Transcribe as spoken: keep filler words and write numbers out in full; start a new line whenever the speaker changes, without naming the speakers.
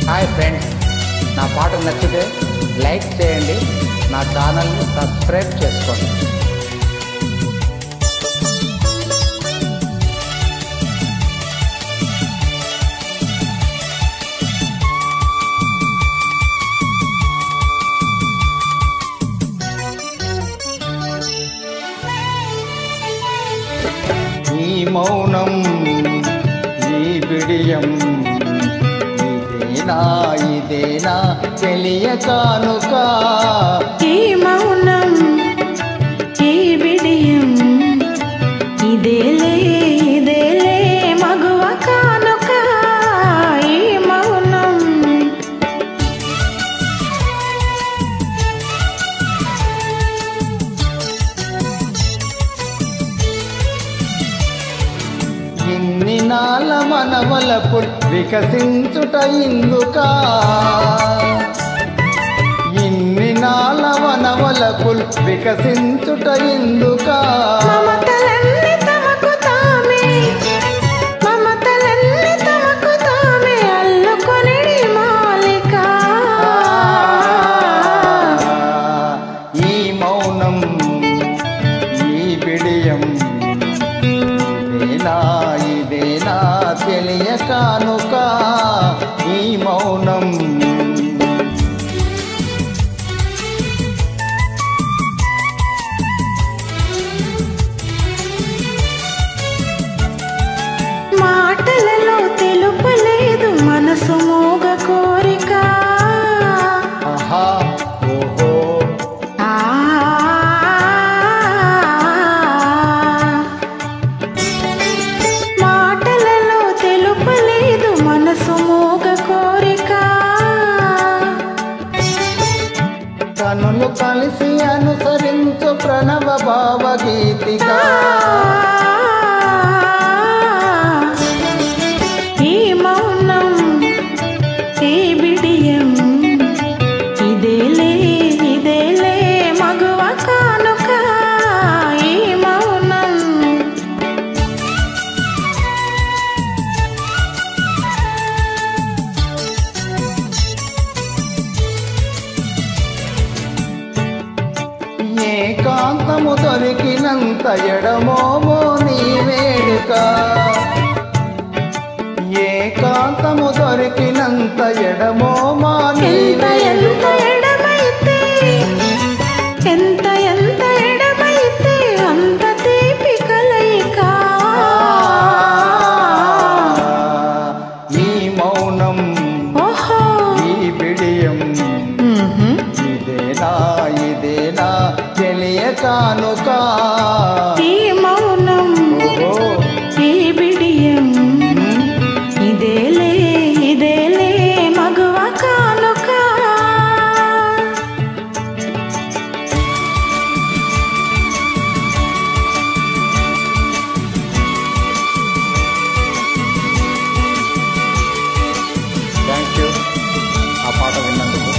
Hi friends, నా పాట నచ్చితే లైక్ చేయండి, నా ఛానల్ని సబ్స్క్రైబ్ చేసుకోండి. ఈ మౌనం, ఈ బిడియం, ఇదేనా ఇదేనా తెలియ కానుక.
ఈ మౌనం, ఈ బిడియం, ఇదేలే ఇదేలే మగువ కానుక. ఈ మౌనం
ఇన్ని నాల మనవలపు వికసించుట ఇందుకా. ఇన్ని నాల మనవలపు వికసించుట ఇందుకా.
మమతలన్నీ తమకు తామే, మమతలన్నీ తమకు తామే అల్లుకొనిడి మాలిక.
ఈ మౌనం, ఈ బిడియం, ఇదేనా ఇదేనా తెలియ కానుక. ఈ మౌనం
మాటలలో తెలుపలేదు మనసు మోగ కోరిక.
ఆహా ఓహో
ఆ మాటలలో తెలుపలేదు మనసు మోగ కోరిక.
కనులు కలిసి అనుసరించు ప్రణవ భావగీతిక.
ఈ మౌనం, ఈ బిడియం, ఇదేలే ఇదేలే మగువ కానుక. ఈ మౌనం
ఏకాంతము దొరికినంత ఎడమోమో నీ వేడుక. ఏకాంతము దొరికినంత ఎడమోమా నీ
ఎంత ఎంత
వేడుక.
ఎడమైతే, ఎంత ఎంత ఎడమైతే అంత తీపి కలయిక.
ఈ మౌనం,
ఓహో
ఈ బిడియం,
మ్మ్హ్మ్.
ఇదేనా ఇదేనా తెలియ కానుక.
ఈ మౌనం,
ఓహో
ఈ బిడియం, ఇదేలే ఇదేలే మగువ కానుక.
థ్యాంక్ యూ ఆ పాట విన్నందుకు.